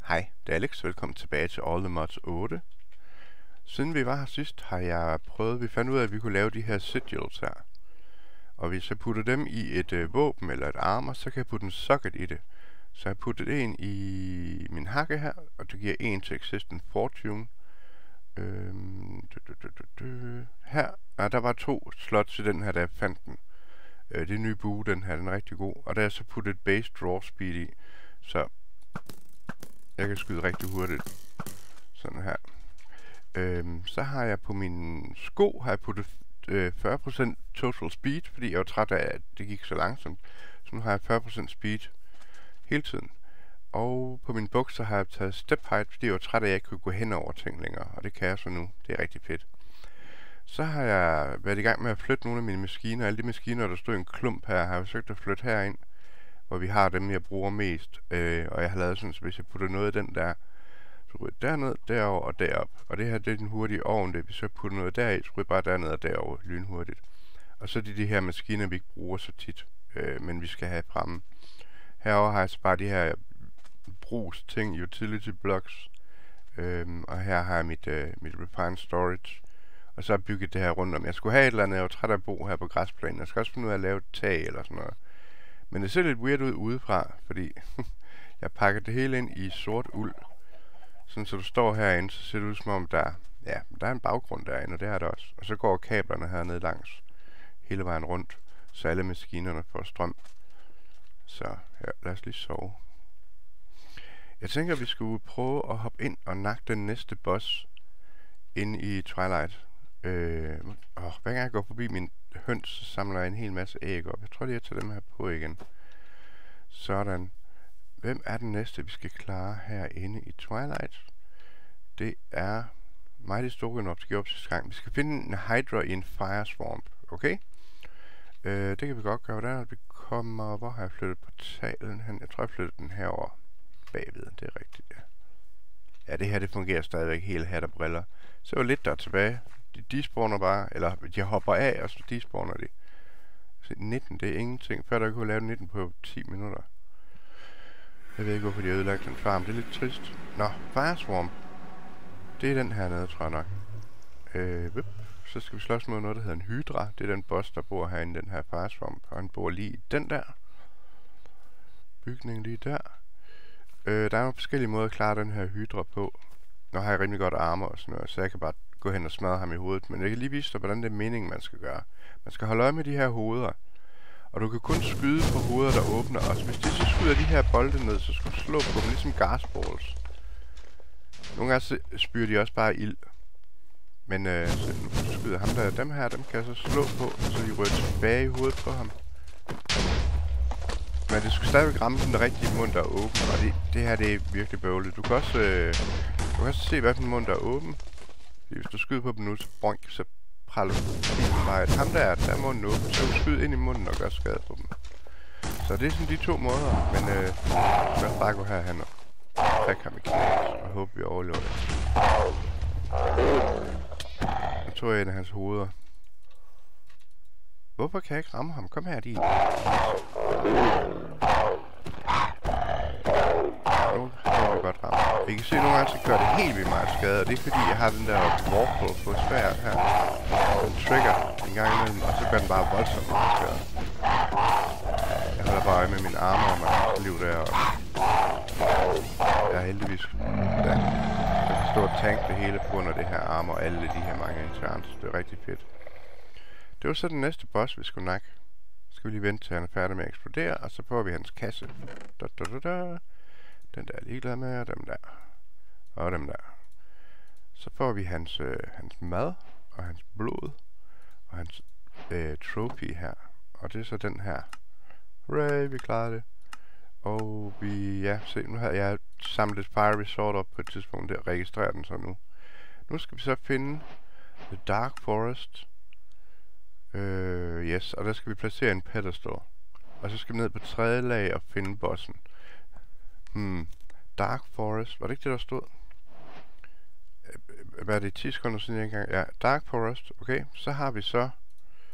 Hej, det er Alex. Velkommen tilbage til All the Mods 8. Siden vi var her sidst, har jeg prøvet, vi fandt ud af, at vi kunne lave de her sigils her. Og hvis jeg putter dem i et våben eller et armor, så kan jeg putte en socket i det. Så jeg putter det ind i min hakke her, og det giver 1 til Existent Fortune. Her, der var 2 slots i den her, da jeg fandt den. Det er nye bue, den her, den er rigtig god. Og der er så puttet et base draw speed i, så jeg kan skyde rigtig hurtigt. Sådan her. Så har jeg på mine sko har jeg puttet 40% total speed, fordi jeg var træt af, at det gik så langsomt. Så nu har jeg 40% speed hele tiden. Og på mine bukser har jeg taget step height, fordi jeg var træt af, at jeg ikke kunne gå hen over ting længere. Og det kan jeg så nu. Det er rigtig fedt. Så har jeg været i gang med at flytte nogle af mine maskiner. Alle de maskiner, der stod i en klump her, har jeg forsøgt at flytte herind, hvor vi har dem, jeg bruger mest. Og jeg har lavet sådan, så hvis jeg putter noget af den der, så ryger derned, derover og derop. Og det her, det er den hurtige ovn, det hvis jeg putter noget deri, så ryger bare derned og derover lynhurtigt. Og så er det de her maskiner, vi ikke bruger så tit, men vi skal have fremme. Herover har jeg så bare de her brugs ting, utility blocks. Og her har jeg mit refined storage. Og så har jeg bygget det her rundt om. Jeg skulle have et eller andet, jeg var træt af at bo her på græsplænen. Jeg skal også finde ud af at lave et tag eller sådan noget. Men det ser lidt weird ud udefra, fordi jeg pakker det hele ind i sort uld. Sådan så du står herinde, så ser det ud som om der er en baggrund derinde, og det er der også. Og så går kablerne hernede langs hele vejen rundt, så alle maskinerne får strøm. Så ja, lad os lige sove. Jeg tænker, at vi skulle prøve at hoppe ind og nakke den næste boss inde i Twilight. Hver gang jeg går forbi min høns, så samler jeg en hel masse æg op. Jeg tror lige, jeg tager dem her på igen. Sådan. Hvem er den næste, vi skal klare herinde i Twilight? Det er Mighty Stroganov, der giver op sidste gang. Vi skal finde en Hydra i en Fire Swamp, okay? Det kan vi godt gøre. Hvordan vi kommer... Hvor har jeg flyttet portalen hen? Jeg tror, jeg flyttede den herover bagved. Det er rigtigt, ja. Ja, det her, det fungerer stadigvæk helt hat og briller. Så er lidt der tilbage. De spawner bare, eller de hopper af, og så despawner de. Så 19, det er ingenting. Før der kunne lave 19 på 10 minutter. Jeg ved ikke, hvorfor de har ødelagt den farm. Det er lidt trist. Nå, Fire Swamp. Det er den her nede, tror jeg nok. Så skal vi slås mod noget, der hedder en Hydra. Det er den boss, der bor herinde i den her Fire Swamp. Og han bor lige i den der. Bygningen lige der. Der er nogle forskellige måder at klare den her Hydra på. Nu har jeg rimelig godt armor og sådan noget, så jeg kan bare gå hen og smadre ham i hovedet. Men jeg kan lige vise dig, hvordan det er meningen, man skal gøre. Man skal holde øje med de her hoveder. Og du kan kun skyde på hoveder, der åbner også. Hvis de så skyder de her bolde ned, så skal du slå på dem, ligesom gasballs. Nogle gange så spyrer de også bare ild. Men så nu skyder ham der, dem her, dem kan jeg så slå på, så de rører tilbage i hovedet på ham. Men det skal stadigvæk ramme den rigtige mund, der er åben. Og det her, det er virkelig bøvlet. Du kan også se, hvad for en mund, der er åben. Fordi hvis du skyder på dem nu, så boink, så praller du bare. Ham der er munden åben, så du skyder ind i munden og gør skade på dem. Så det er sådan de 2 måder. Men lad os bare gå herhen og prikke ham i knæet, og håbe, vi overlever det. Jeg tror, jeg er en af hans hoveder. Hvorfor kan jeg ikke ramme ham? Kom her, din. Nu kan vi godt ramme. I kan se, at nogle gange så gør det helt vildt meget skade, og det er fordi, jeg har den der warple på sværet her. Den trigger en gang imellem, og så gør den bare voldsomt meget skade. Jeg holder bare øje med mine arme og mit liv der, og jeg er heldigvis jeg kan stå og tank det hele på grund af det her arme og alle de her mange interns. Det er rigtig fedt. Det var så den næste boss, vi skulle nakke. Så skal vi lige vente til han er færdig med at eksplodere, og så får vi hans kasse. Den der er ligeglad med, og dem der. Og dem der. Så får vi hans mad, og hans blod, og hans trophy her. Og det er så den her. Hooray, vi klarede det. Og se, nu har jeg samlet et Fire Resort op på et tidspunkt, der registrerer den så nu. Nu skal vi så finde The Dark Forest. Yes, og der skal vi placere en pedestal. Og så skal vi ned på 3. lag og finde bossen. Dark Forest, var det ikke det, der stod? Hvad er det, 10 sekunder siden engang? Ja, Dark Forest, okay. Så har vi så...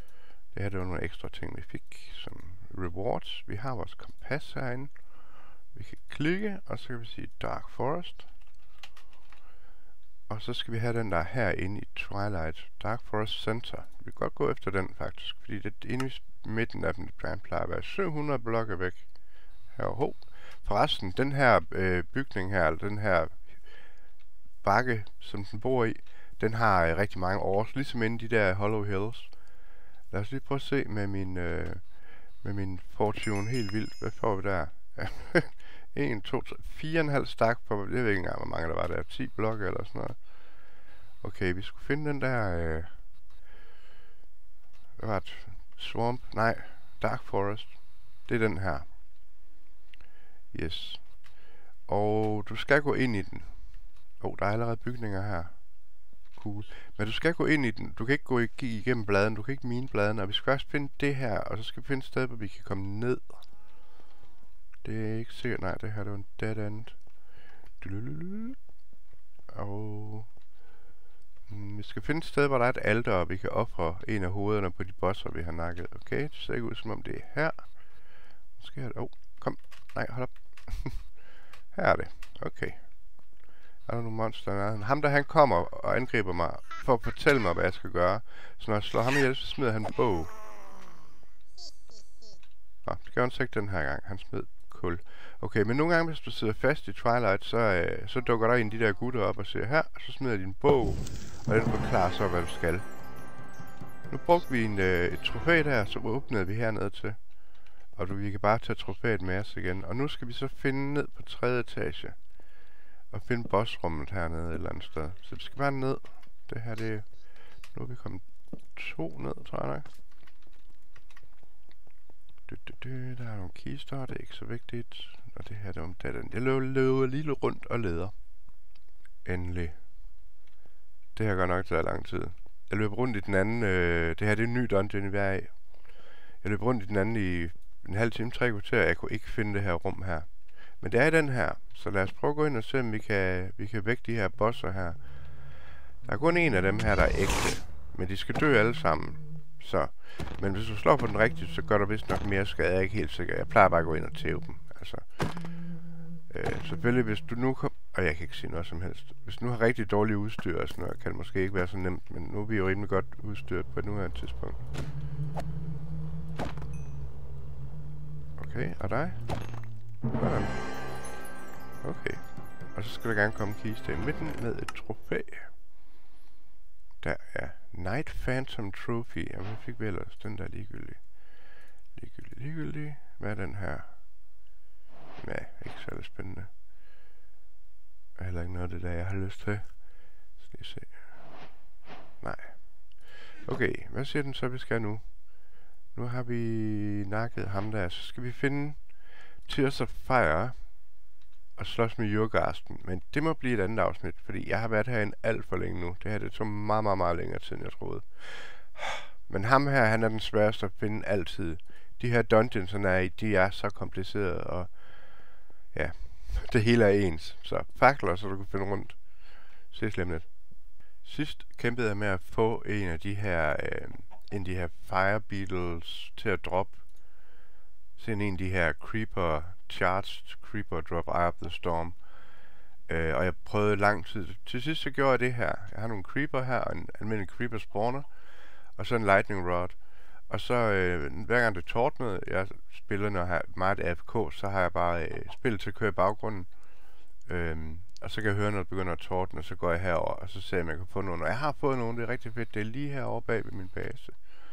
Det her, det var nogle ekstra ting, vi fik som rewards. Vi har vores kompas herinde. Vi kan klikke, og så kan vi sige Dark Forest. Og så skal vi have den der herinde i Twilight. Dark Forest Center. Vi kan godt gå efter den faktisk, fordi det inde i midten af den plejer at være 700 blokke væk. Her. Forresten, den her bygning her, eller den her bakke, som den bor i, den har rigtig mange års, ligesom inde i de der Hollow Hills. Lad os lige prøve at se med min Fortune helt vildt. Hvad får vi der? 1, 2, 3, 4,5 stak på, jeg ved ikke engang, hvor mange der var der. 10 blokke eller sådan noget. Okay, vi skulle finde den der, hvad var det? Swamp? Nej, Dark Forest. Det er den her. Yes. Og du skal gå ind i den. Der er allerede bygninger her. Cool. Men du skal gå ind i den. Du kan ikke gå igennem bladene. Du kan ikke mine bladene. Og vi skal også finde det her. Og så skal vi finde et sted, hvor vi kan komme ned. Det er ikke sikkert. Nej, det her det var en dead end. Og vi skal finde et sted, hvor der er et alter, og vi kan ofre en af hovederne på de bosser, vi har nakket. Okay, det ser ikke ud som om det er her. Måske er det... kom. Nej, hold op. Her er det. Okay. Er der nogle monster? Ham der han kommer og angriber mig for at fortælle mig, hvad jeg skal gøre. Så når jeg slår ham ihjel, så smider han en bog. Nå, det gør han så ikke den her gang. Han smed kul. Okay, men nogle gange, hvis du sidder fast i Twilight, så dukker der en de der gutter op og siger her, og så smider de en bog, og den forklarer så, hvad du skal. Nu brugte vi et trofæ der, så åbnede vi hernede til. Og vi kan bare tage trofæet med os igen. Og nu skal vi så finde ned på 3. etage. Og finde bossrummet hernede et eller andet sted. Så vi skal bare ned. Det her, det er... Nu er vi kommet 2 ned, tror jeg nok. Der er nogle kister, det er ikke så vigtigt. Og det her, det var den. Jeg løber lige rundt og leder. Endelig. Det her går nok til lang tid. Jeg løber rundt i den anden... det her, det er en ny dungeon i hver af. Jeg løber rundt i den anden i en halv time, 3 kvarter. Jeg kunne ikke finde det her rum her. Men det er den her. Så lad os prøve at gå ind og se, om vi kan vække de her bosser her. Der er kun en af dem her, der er ægte. Men de skal dø alle sammen. Så. Men hvis du slår på den rigtigt, så gør der vist nok mere skade. Jeg er ikke helt sikker. Jeg plejer bare at gå ind og tæve dem. Altså. Selvfølgelig, hvis du nu... Og jeg kan ikke sige noget som helst. Hvis du nu har rigtig dårligt udstyr og sådan noget, kan det måske ikke være så nemt. Men nu er vi jo rimelig godt udstyret på et nuværende tidspunkt. Okay, og dig? Sådan. Okay. Og så skal der gerne komme en kiste i midten med et trofæ. Der er Night Phantom Trophy. Jamen, hvad fik vi ellers? Den der ligegyldig. Ligegyldig. Hvad er den her? Nej, ikke særlig spændende. Og heller ikke noget af det der, jeg har lyst til. Skal vi se. Nej. Okay, hvad siger den så, vi skal nu? Nu har vi nakket ham der. Så skal vi finde Tears of Fire og slås med Jurgarsten. Men det må blive et andet afsnit, fordi jeg har været herinde alt for længe nu. Det her det tog meget, meget, meget længere tid, end jeg troede. Men ham her, han er den sværeste at finde altid. De her dungeons, han er i, de er så komplicerede, og ja, det hele er ens. Så fakler, så du kan finde rundt. Ses lige lidt. Sidst kæmpede jeg med at få en af de her Fire Beetles til at droppe. Sådan en af de her Charged Creeper Drop Eye of the Storm. Og jeg prøvede lang tid. Til sidst så gjorde jeg det her. Jeg har nogle Creeper her, og en almindelig Creeper Spawner. Og så en Lightning Rod. Og så hver gang det tordnede, jeg spiller, når jeg har meget AFK, så har jeg bare spillet til at køre i baggrunden. Og så kan jeg høre, når det begynder at tordne, og så går jeg herover og så ser jeg, om jeg kan få nogen. Og jeg har fået nogen, det er rigtig fedt. Det er lige herovre bag ved min base.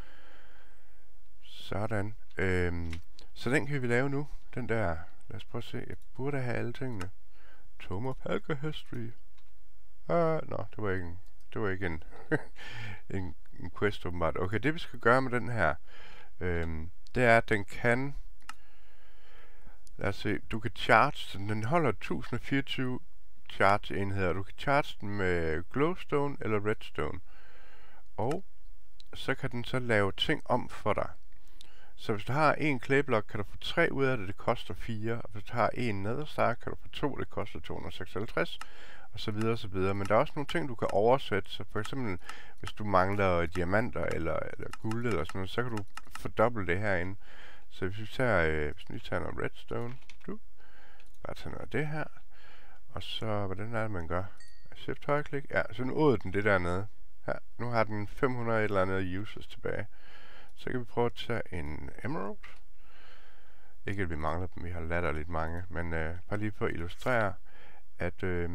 Sådan. Så den kan vi lave nu. Den der. Lad os prøve at se. Jeg burde have alle tingene. Tome of Helga History. Nå, det var ikke en, en quest åbenbart. Okay, det vi skal gøre med den her, det er, at den kan... Lad os se. Du kan charge den. Den holder 1024 charge enheder. Du kan charge den med glowstone eller redstone. Og så kan den så lave ting om for dig. Så hvis du har en klæblok, kan du få 3 ud af det, det koster 4. Og hvis du har en nederstar, kan du få 2, det koster 256. Og så videre, og så videre. Men der er også nogle ting, du kan oversætte. Så for eksempel, hvis du mangler diamanter eller guld eller sådan noget, så kan du fordoble det herinde. Så hvis vi tager noget redstone, Bare tage noget af det her. Og så, hvordan er det, man gør? Shift højreklik. Ja, så nu åd den det dernede. Her, nu har den 500 et eller andet users tilbage. Så kan vi prøve at tage en emerald. Ikke at vi mangler dem, vi har latterligt mange. Men bare lige for at illustrere, at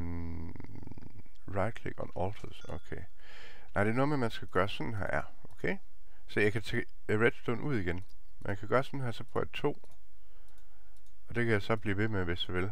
right click on alters. Okay. Nej, det er noget med, at man skal gøre sådan her. Ja, okay. Så jeg kan tage redstone ud igen. Man kan gøre sådan her, så på et 2. Og det kan jeg så blive ved med, hvis jeg vil.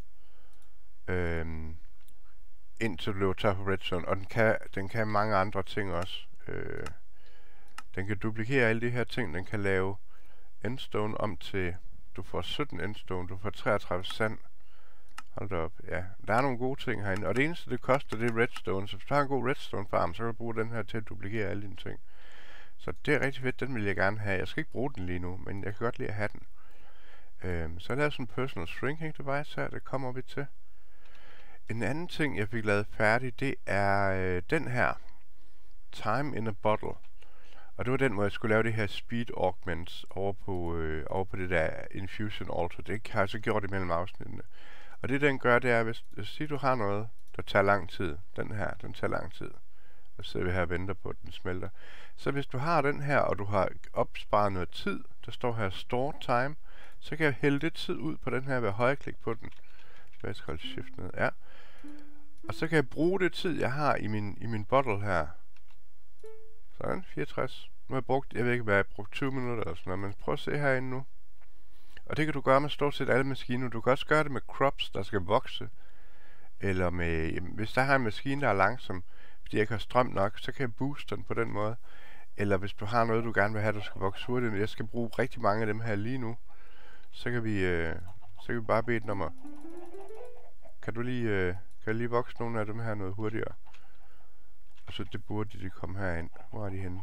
Indtil du løber tør på redstone. Og den kan mange andre ting også. Den kan duplikere alle de her ting. Den kan lave endstone om til... Du får 17 endstone. Du får 33 sand. Hold da op. Ja, der er nogle gode ting herinde. Og det eneste, det koster, det er redstone. Så hvis du har en god redstone farm, så kan du bruge den her til at duplikere alle dine ting. Så det er rigtig fedt. Den vil jeg gerne have. Jeg skal ikke bruge den lige nu, men jeg kan godt lide at have den. Så jeg lavede sådan en personal shrinking device her. Det kommer vi til. En anden ting, jeg fik lavet færdig, det er den her. Time in a bottle. Og det var den, hvor jeg skulle lave det her speed augments over på det der infusion altar. Det har jeg så gjort imellem afsnittene. Og det den gør, det er, hvis du har noget, der tager lang tid. Den her, den tager lang tid. Og så sidder vi her og venter på, at den smelter. Så hvis du har den her, og du har opsparet noget tid, der står her store time, så kan jeg hælde det tid ud på den her ved at højreklikke på den. Så jeg skal holde shift ned. Ja. Og så kan jeg bruge det tid, jeg har i min bottle her. Sådan, 64. Nu har jeg brugt, jeg ved ikke, hvad jeg har brugt 20 minutter eller sådan noget, men prøv at se herinde nu. Og det kan du gøre med stort set alle maskiner. Du kan også gøre det med crops, der skal vokse. Eller med, jamen, hvis der har en maskine, der er langsom, fordi jeg ikke har strøm nok, så kan jeg booste den på den måde. Eller hvis du har noget, du gerne vil have, der skal vokse hurtigt, men jeg skal bruge rigtig mange af dem her lige nu, så kan vi bare bede den om at... Kan du lige vokse nogle af dem her noget hurtigere? Og så det burde de komme herind. Hvor er de henne?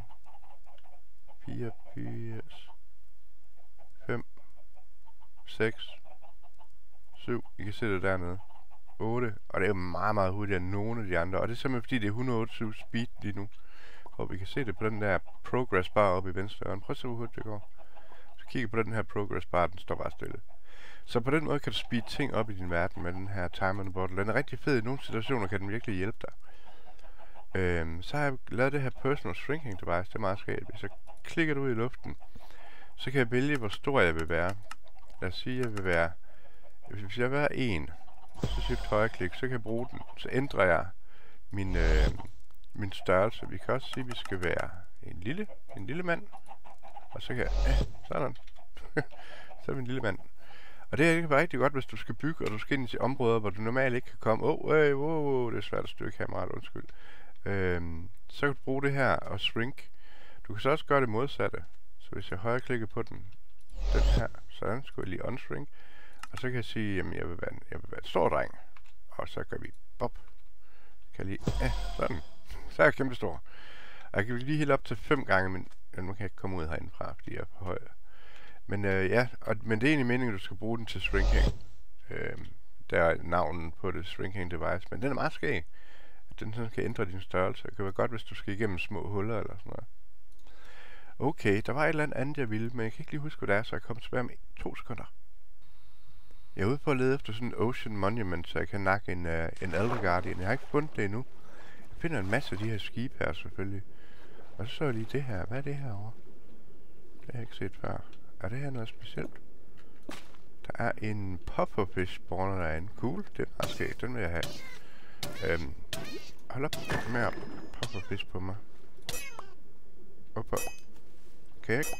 84 5 6 7. I kan se det dernede. 8. Og det er jo meget, meget hurtigere end nogle af de andre. Og det er simpelthen fordi, det er 128 speed lige nu. Og vi kan se det på den der progress bar oppe i venstre hjørne. Prøv at se, hvor hurtigt det går. Så kigger på den her progress bar, den står bare stille. Så på den måde kan du speed ting op i din verden med den her time on the bottle. Den er rigtig fed. I nogle situationer kan den virkelig hjælpe dig. Så har jeg lavet det her personal shrinking device. Det er meget skægt. Hvis jeg klikker det ud i luften, så kan jeg vælge, hvor stor jeg vil være. Lad os sige, jeg vil være... Hvis jeg vil være 1, så shift højreklik, så kan jeg bruge den. Så ændrer jeg min størrelse. Vi kan også sige, at vi skal være en lille mand. Og så kan jeg... sådan. Så er vi en lille mand. Og det er rigtig godt, hvis du skal bygge, og du skal ind i områder, hvor du normalt ikke kan komme. Det er svært at stykke kameraet, undskyld. Så kan du bruge det her og shrink. Du kan så også gøre det modsatte. Så hvis jeg højreklikker på den her, sådan, skulle jeg lige unshrink. Og så kan jeg sige, jamen jeg vil være et stor dreng. Og så gør vi bop. Kan lige, sådan. Så er jeg kæmpe stor. Og jeg kan lige helt op til 5 gange, men nu kan jeg ikke komme ud herindefra, fordi jeg er for høj. Men men det er egentlig meningen, at du skal bruge den til shrinking. Der er navnet på det shrinking device, men den er meget skæg. Den sådan kan ændre din størrelse. Det kan være godt, hvis du skal igennem små huller eller sådan noget. Okay, der var et eller andet, jeg ville, men jeg kan ikke lige huske, hvad det er, så jeg kommer tilbage om 2 sekunder. Jeg er ude på at lede efter sådan en Ocean Monument, så jeg kan nakke en Elder Guardian. Jeg har ikke fundet det endnu. Jeg finder en masse af de her skibe her, selvfølgelig. Og så jeg lige det her. Hvad er det herovre? Det har jeg ikke set før. Er det her noget specielt? Der er en pufferfish spawner derinde. Cool, det er meget skægt. Den vil jeg have. Hold op med at pufferfish på mig. Opad. Kan jeg ikke?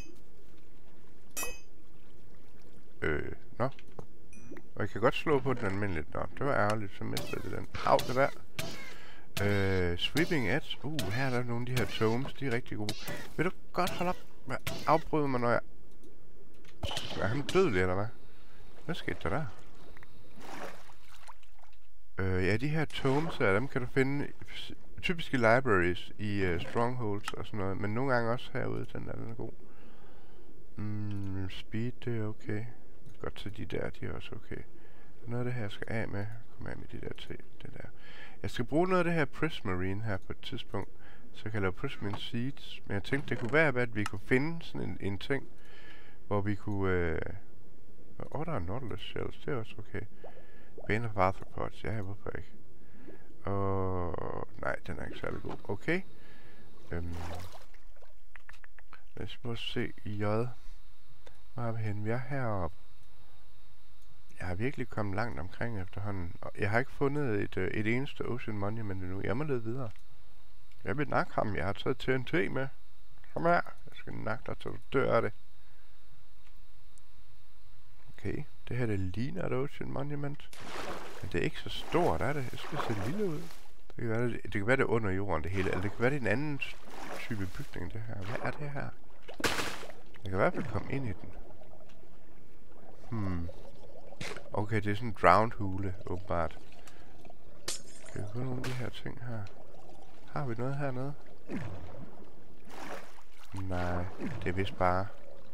Nå. Og jeg kan godt slå på den almindeligt. Nå, det var ærgerligt, så mistede jeg den. Au, det der. Sweeping edge. Her er der nogle af de her tomes. De er rigtig gode. Vil du godt holde op med at afbryde mig, når jeg... Er han dødelig, eller hvad? Hvad skete der der? Ja, de her tomes her, dem kan du finde typisk i libraries, i strongholds og sådan noget. Men nogle gange også herude, den er god. Speed, det er okay. Godt til de der, de er også okay. Noget af det her, jeg skal af med. Kom af med de der til det der. Jeg skal bruge noget af det her Prismarine her på et tidspunkt. Så jeg kan lave Prismarine Seeds. Men jeg tænkte, det kunne være, at vi kunne finde sådan en ting, hvor vi kunne... der er Nautilus Shells, det er også okay. Bane of Arthropods. Ja, hvorfor ikke? Nej, den er ikke særlig god. Okay. Lad os prøve at se J. Hvor er vi henne? Vi er heroppe. Jeg har virkelig kommet langt omkring efterhånden. Og jeg har ikke fundet et eneste Ocean Monument endnu. Jeg må lede videre. Jeg vil nakke ham. Jeg har taget TNT med. Kom her. Jeg skal nakke dig, til du dør af det. Okay. Det her, det ligner et Ocean Monument. Men det er ikke så stort, er det? Jeg skal se lille ud. Det kan være det under jorden, det hele. Eller det kan være det en anden type bygning, det her. Hvad er det her? Jeg kan i hvert fald komme ind i den. Okay, det er sådan en drowned hule, åbenbart. Kan vi få nogle af de her ting her? Har vi noget hernede? Nej, det er vist bare...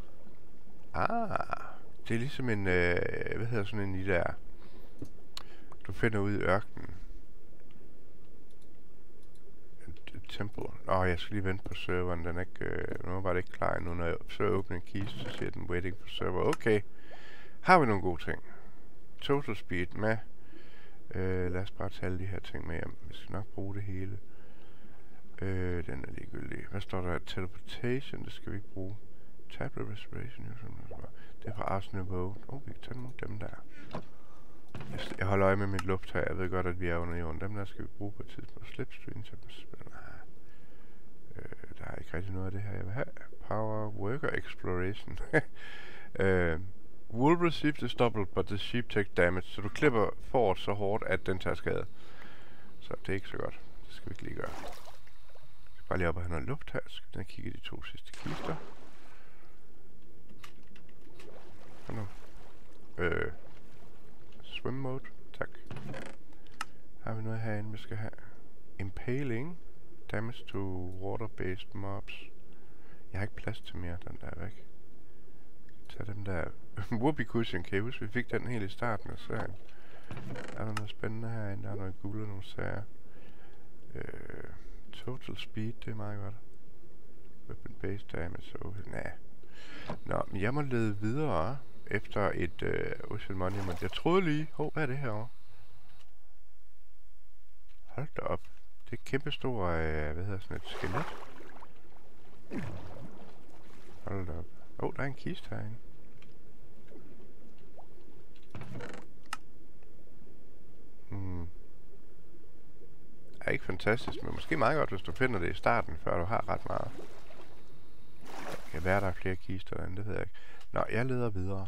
det er ligesom en... hvad hedder sådan en i der... Du finder ud i ørkenen. Et tempel. Jeg skal lige vente på serveren. Den er ikke... nu var det ikke klar endnu. Når jeg så åbner en kiste, så siger den waiting for server. Okay. Har vi nogle gode ting? Total speed med. Lad os bare tage alle de her ting med hjem. Vi skal nok bruge det hele. Den er ligegyldig. Hvad står der? Teleportation, det skal vi ikke bruge. Tablet respiration. Det er fra Arsenal Vogue. Vi kan tage nogle af dem der. Jeg holder øje med mit luft her. Jeg ved godt, at vi er under jorden. Dem der skal vi bruge på et tidspunkt. Slipstream. Der er ikke rigtig noget af det her, jeg vil have. Power Worker Exploration. Will receive this double, but the sheep take damage. Så du klipper foråret så hårdt, at den tager skade. Så det er ikke så godt. Det skal vi ikke lige gøre. Jeg skal bare lige op og have noget luft her. Så skal den kigge de 2 sidste kister. Og nu. Swim mode. Tak. Har vi noget herinde, vi skal have? Impaling. Damage to water-based mobs. Jeg har ikke plads til mere, den der væk. Tag dem der. Whoopie cushion, kan I huske? Vi fik den helt i starten af serien. Er der noget spændende herinde? Der er noget guld og nogle sager. Total speed, det er meget godt. Weapon based damage, Nå, men jeg må lede videre efter et Ocean Monument. Jeg troede lige... hvad er det herovre? Hold da op. Det er et kæmpestor, hvad hedder sådan et skelet. Hold da op. Der er en kiste herinde. Er ikke fantastisk, men måske meget godt, hvis du finder det i starten, før du har ret meget. Det kan være, der er flere kister derinde, det ved jeg ikke. Nå, jeg leder videre.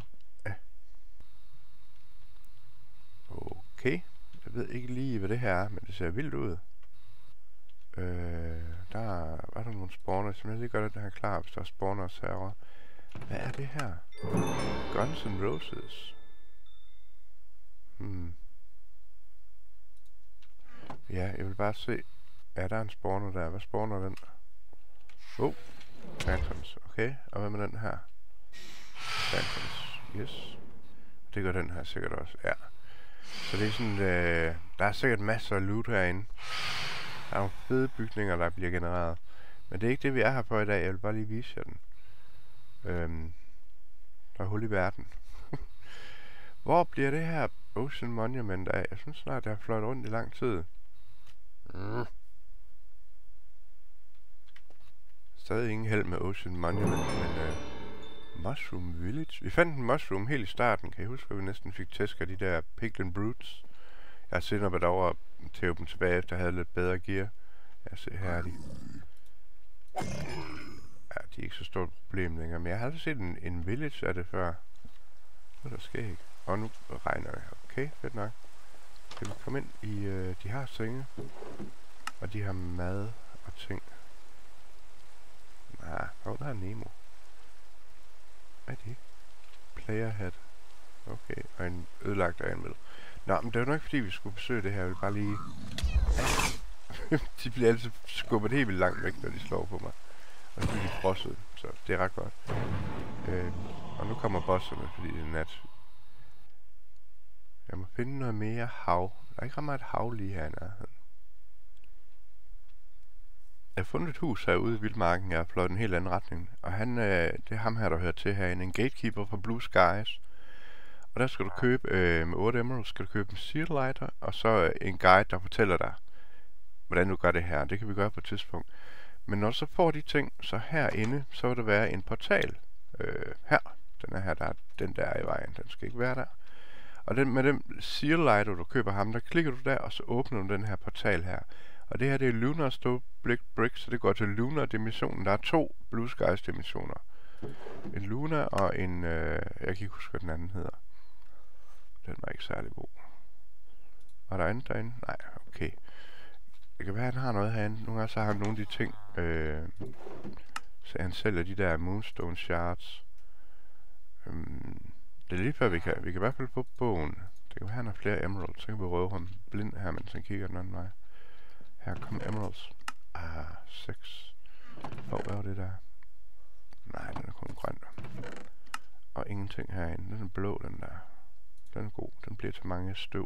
Okay. Jeg ved ikke lige, hvad det her er, men det ser vildt ud. Der var der nogle spawner, som jeg lige gør det her klar, hvis der er spawner og server. Hvad er det her? Guns N' Roses. Ja, jeg vil bare se. Ja, der er en spawner der. Hvad spawner den? Phantoms. Okay, og hvad med den her? Phantoms. Yes. Det gør den her sikkert også. Ja. Så det er sådan, der er sikkert masser af loot herinde. Der er nogle fede bygninger, der bliver genereret. Men det er ikke det, vi er her for i dag. Jeg vil bare lige vise jer den. Der er hul i verden. Hvor bliver det her Ocean Monument af? Jeg synes snart, jeg har fløjt rundt i lang tid. Stadig ingen held med Ocean Monument, men Mushroom Village. Vi fandt en mushroom helt i starten. Kan I huske, at vi næsten fik tæsk af de der Piglin Brutes? Jeg har senere været over at tæve dem tilbage, efter jeg havde lidt bedre gear. Jeg ser her er de. Ja, de er ikke så stort problem længere, men jeg har aldrig set en village af det før. Hvad der sker ikke? Og nu regner det. Okay, fedt nok. Kan vi komme ind i... de har senge. Og de har mad og ting. Der er Nemo. Hvad er det? Player hat. Okay, og en ødelagt anvendel. Nå, men det var nok ikke fordi vi skulle besøge det her. Jeg vil bare lige... de bliver altid skubbet helt vildt langt væk, når de slår på mig. Og så bliver de frosset, så det er ret godt. Og nu kommer bosserne, fordi det er nat. Jeg må finde noget mere hav. Der er ikke ret meget hav lige her i nærheden. Jeg har fundet et hus herude i Vildmarken. Jeg har fløjet en helt anden retning. Og han, det er ham her, der hører til herinde. En gatekeeper fra Blue Skies. Og der skal du købe, med 8 emeralds, skal du købe en seal lighter, og så en guide, der fortæller dig, hvordan du gør det her. Det kan vi gøre på et tidspunkt. Men når du så får de ting, så herinde, så vil der være en portal. Her. Den er her, der er den der i vejen. Den skal ikke være der. Og med den seal lighter, du køber ham, der klikker du der, og så åbner du den her portal her. Og det her, det er Lunar Stonebrick Brick, så det går til Lunar-dimensionen. Der er 2 Blue Skies-dimensioner. En Lunar og en, jeg kan ikke huske, hvad den anden hedder. Den var ikke særlig god. Var der andet derinde? Nej, okay. Det kan være, at han har noget herinde. Nogle gange så har han nogle af de ting. Så han sælger de der Moonstone Shards. Det er lige før, vi kan i hvert fald få bogen. Det kan være, han har flere emeralds. Så kan vi røve ham blind her, mens han kigger den anden vej. Her kommer emeralds. 6. Hvad var det der? Nej, den er kun grøn. Og ingenting herinde. Den er blå, den der. Den er god. Den bliver til mange støv.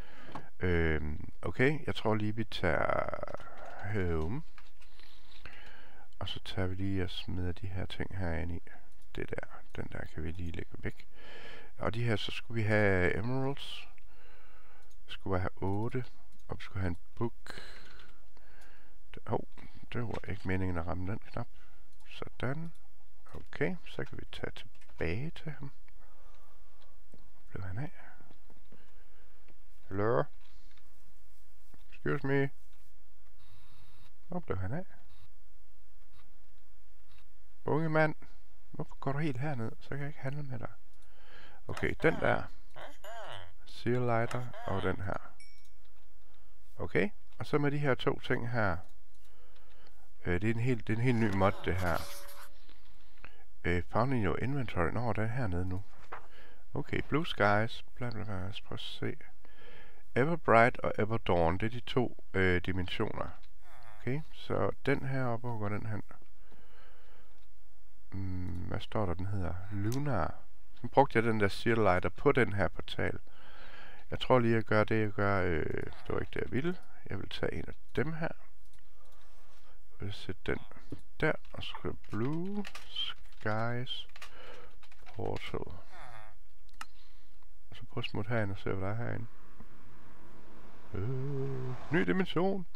Okay, jeg tror lige, vi tager home. Og så tager vi lige og smider de her ting herinde i. Det der. Den der kan vi lige lægge væk. Og de her, så skulle vi have emeralds. Vi skulle have 8. Og vi skulle have en book. Det var ikke meningen at ramme den knap. Sådan. Okay, så kan vi tage tilbage til ham. Blev han af? Hello? Excuse me? Hvor blev han af? Unge mand, hvorfor går du helt herned? Så kan jeg ikke handle med dig. Okay, den der. Seal lighter og den her. Okay, og så med de her 2 ting her. Det er en helt ny mod, det her. Found in your inventory. Nå, den er hernede nu. Okay, Blue Skies. Bla bla bla. Lad os prøve at se. Everbright og Everdawn, det er de 2 dimensioner. Okay, så den her oppe, hvor går den hen? Hvad står der, den hedder? Lunar. Så brugte jeg den der seal lighter på den her portal. Jeg tror lige, at gøre det, jeg gør. Det var ikke det, jeg ville. Jeg vil tage en af dem her. Jeg vil sætte den der, og skrive Blue Skies Portal. Og så prøv at smutte herind og se, hvad der er herinde. Ny dimension.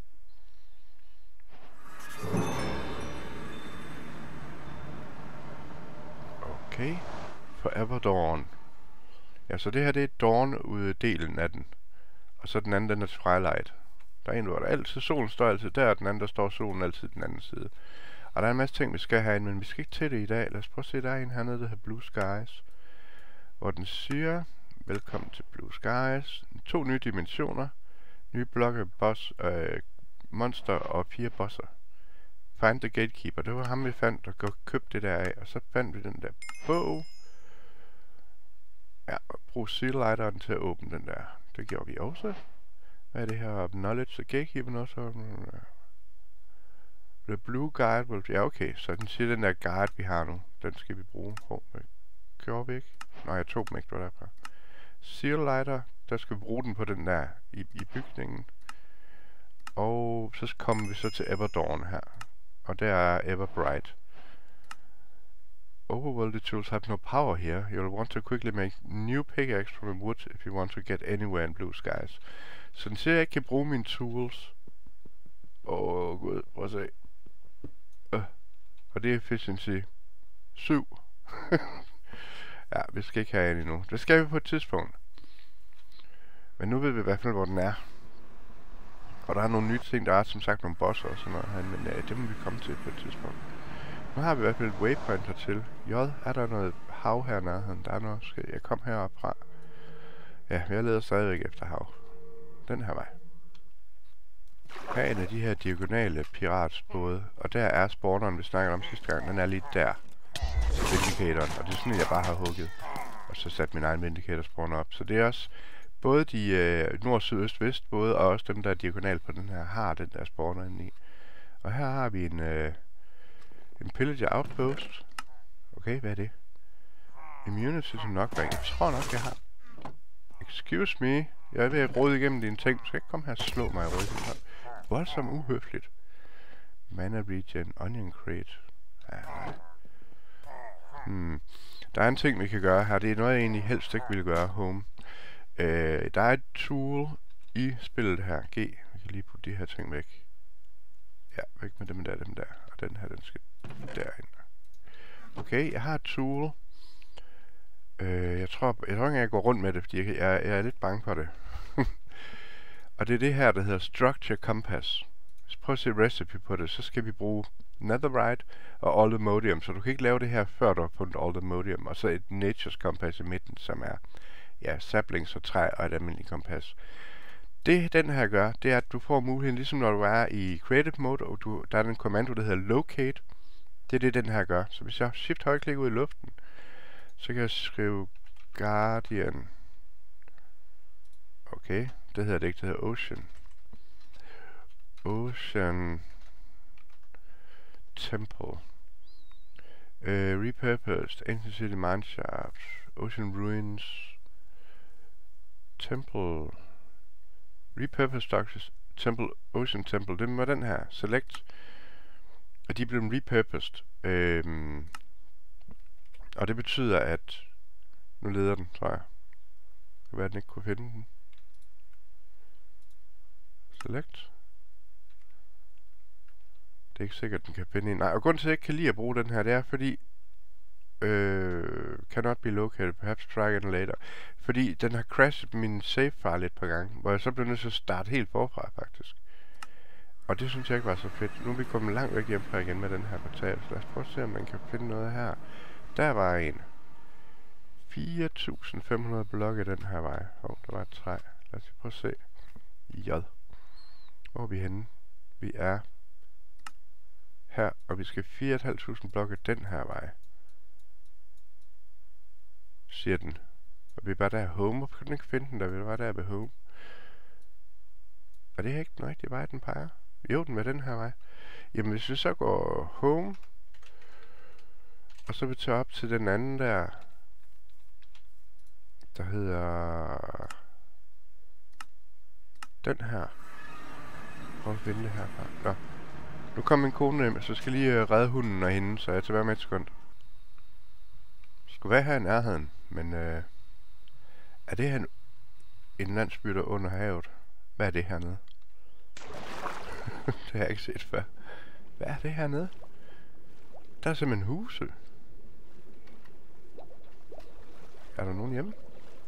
Okay. Forever Dawn. Ja, så det her, det er Dawn-delen af den. Og så den anden, den er Twilight. Der er en, hvor der altid, solen står altid der, og den anden, der står solen altid den anden side. Og der er en masse ting, vi skal have ind, men vi skal ikke til det i dag. Lad os prøve at se, der er en hernede, der hedder Blue Skies. Hvor den siger, velkommen til Blue Skies. 2 nye dimensioner. Nye blokke, boss, monster og 4 bosser. Find the Gatekeeper. Det var ham, vi fandt og købte det der af. Og så fandt vi den der bog. Ja, brug seal lighteren til at åbne den der. Det gjorde vi også. Hvad er det her? Knowledge the Gatekeeper også. The Blue Guide. Ja, okay. Så den siger, den der guide, vi har nu. Den skal vi bruge. Gjorde vi ikke? Nå, jeg tog dem ikke, det var derfra. Seal lighter. Der skal vi bruge den på den der i bygningen. Og så kommer vi så til Everdawn her. Og der er Everbright. Overworlded tools have no power here. You'll want to quickly make new pickaxe from the wood if you want to get anywhere in Blue Skies. Så den siger, at jeg ikke kan bruge mine tools. Gud, prøv at se. Og det er efficiency 7. Ja, vi skal ikke have en endnu. Det skal vi på et tidspunkt. Men nu ved vi i hvert fald, hvor den er. Og der er nogle nye ting, der er som sagt nogle bosser og sådan noget her, men det må vi komme til på et tidspunkt. Nu har vi i hvert fald et waypointer til. Er der noget hav her nærheden? Der er noget, jeg kom heroppe fra. Ja, jeg leder stadigvæk efter hav. Den her vej. Her er en af de her diagonale piratsbåde, og der er spawneren, vi snakkede om sidste gang. Den er lige der. Vindicatoren, og det er sådan, jeg bare har hugget. Og så sat min egen vindicator spawner op. Så det er også både de nord, syd, øst, vest både, og også dem, der er diagonalt på den her, har den der spawner inde i. Og her har vi en pillager outpost. Okay, hvad er det? Immunity to knockback. Jeg tror nok, jeg har. Excuse me. Jeg er ved at rode igennem dine ting. Du skal ikke komme her og slå mig i ryggen. Voldsomt uhøfligt. Mana regen, onion crate. Ja, Der er en ting, vi kan gøre her. Det er noget, jeg egentlig helst ikke vil gøre. Home. Der er et tool i spillet her. G. Vi kan lige putte de her ting væk. Ja, væk med dem der. Og den her, den skal derind. Okay, jeg har et tool. Jeg tror ikke, jeg går rundt med det, fordi jeg er lidt bange for det. Og det er det her, der hedder Structure Compass. Hvis vi prøver at se recipe på det, så skal vi bruge Netherite og Allthemodium. Så du kan ikke lave det her, før du har fundet Allthemodium. Og så et Nature's Compass i midten, som er saplings og træ og et almindeligt kompas. Det den her gør, det er, at du får muligheden, ligesom når du er i Creative Mode, og der er en kommando, der hedder Locate. Det er det, den her gør. Så hvis jeg shift højreklik ud i luften, så kan jeg skrive Guardian. Okay, det hedder det ikke, det hedder Ocean. Ocean Temple. Repurposed, Ancient City Mineshaft, Ocean Ruins, Temple, Repurposed Structures, Temple, Ocean Temple. Det var den her. Select. Og de blev repurposed. Og det betyder, at nu leder den, tror jeg. Det kan være, at den ikke kunne finde den. Select. Det er ikke sikkert, at den kan finde en. Nej, og grunden til, at jeg ikke kan lide at bruge den her, det er fordi cannot be located, perhaps try again later. Fordi den har crashet min save file et par gange, hvor jeg så blev nødt til at starte helt forfra, faktisk. Og det synes jeg ikke var så fedt. Nu er vi kommet langt væk hjemmefra igen med den her portal, så lad os prøve at se, om man kan finde noget her. Der var en. 4.500 blokke den her vej. Der var et træ. Lad os prøve at se. J. Hvor er vi henne? Vi er her, og vi skal 4.500 blokke den her vej. Siger den. Og vi er bare der home. Hvorfor kan den ikke finde den, da vi var der ved home? Er det ikke den rigtige vej, den peger? Jo, den med den her vej. Jamen, hvis vi så går home, og så vi tager op til den anden der hedder den her. Prøv at finde det herfra. Nå. Nu kommer min kone hjem, så skal jeg lige redde hunden og hende, så jeg tager med et sekund. Skulle være her i nærheden, men er det her en landsby der under havet? Hvad er det hernede? Det har jeg ikke set før. Hvad er det hernede? Der er simpelthen huse. Er der nogen hjemme?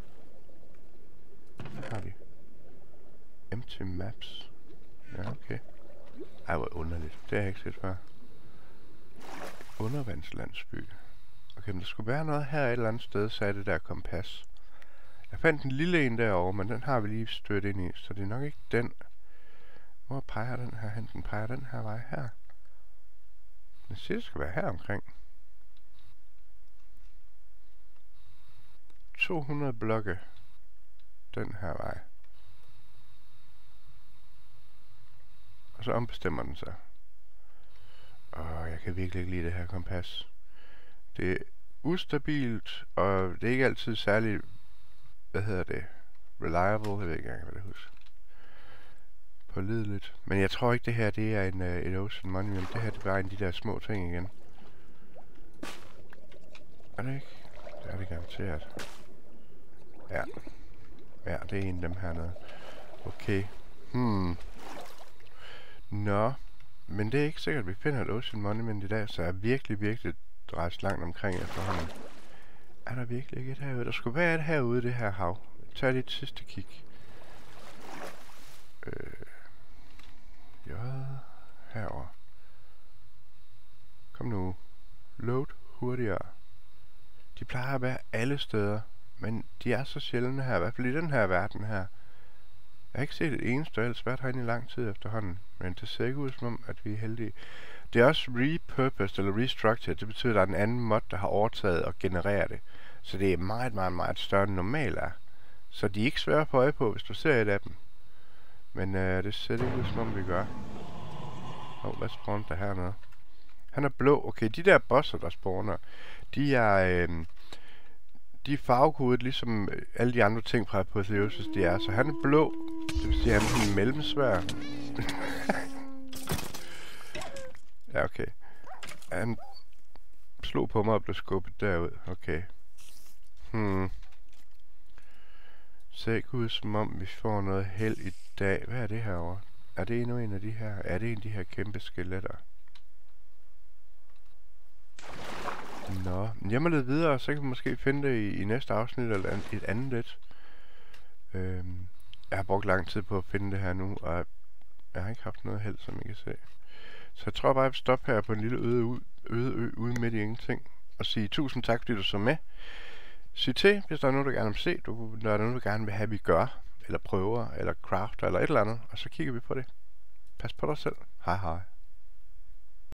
Hvad har vi? Empty maps. Ja, okay. Ej, hvor underligt. Det har jeg ikke set før. Undervandslandsby. Okay, men der skulle være noget her et eller andet sted, sagde det der kompas. Jeg fandt en lille en derovre, men den har vi lige stødt ind i, så det er nok ikke den. Hvor peger den her hen? Den peger den her vej her. Den siger, det skal være her omkring. 200 blokke den her vej. Og så ombestemmer den sig. Jeg kan virkelig ikke lide det her kompas. Det er ustabilt, og det er ikke altid særligt, reliable, jeg ved ikke engang, hvad det husker. Pålideligt. Men jeg tror ikke, det her det er et Ocean Monument. Det her det er bare en af de der små ting igen. Er det ikke? Det er det garanteret. Ja. Ja, det er en af dem hernede. Okay. Nå. Men det er ikke sikkert, at vi finder et Ocean Monument i dag, så er virkelig rejst langt omkring efterhånden. Er der virkelig ikke et herude? Der skulle være et herude, det her hav. Tag lige et sidste kig. Herover. Kom nu. Load hurtigere. De plejer at være alle steder, men de er så sjældne her, i hvert fald i den her verden her. Jeg har ikke set et eneste ellers været herinde i lang tid efterhånden, men det ser ikke ud som om, at vi er heldige. Det er også repurposed eller restructured. Det betyder, at der er en anden mod, der har overtaget og genererer det. Så det er meget større end normalt er. Så de er ikke svære at få øje på, hvis du ser et af dem. Men det ser ikke ud som om vi gør. Hvad spawner der hernede? Han er blå. Okay, de der bosser, der spawner, de er farvekodet, ligesom alle de andre ting fra Apotheosis, de er. Så han er blå. Det vil sige, at han er en mellemsvær. Ja, okay. Han slog på mig og blev skubbet derud. Okay. Ser ikke ud som om vi får noget held i dag. Hvad er det herovre? Er det endnu en af de her? Er det en af de her kæmpe skeletter? Nå, jeg må lede videre, så kan vi måske finde det i næste afsnit eller et andet lidt. Jeg har brugt lang tid på at finde det her nu, og jeg har ikke haft noget held, som I kan se. Så jeg tror bare, jeg vil stoppe her på en lille øde ø ude midt i ingenting. Og sige tusind tak, fordi du så med. Sig til, hvis der er noget, du gerne vil se. Når der er noget, du gerne vil have, vi gør. Eller prøver, eller crafter, eller et eller andet. Og så kigger vi på det. Pas på dig selv. Hej hej.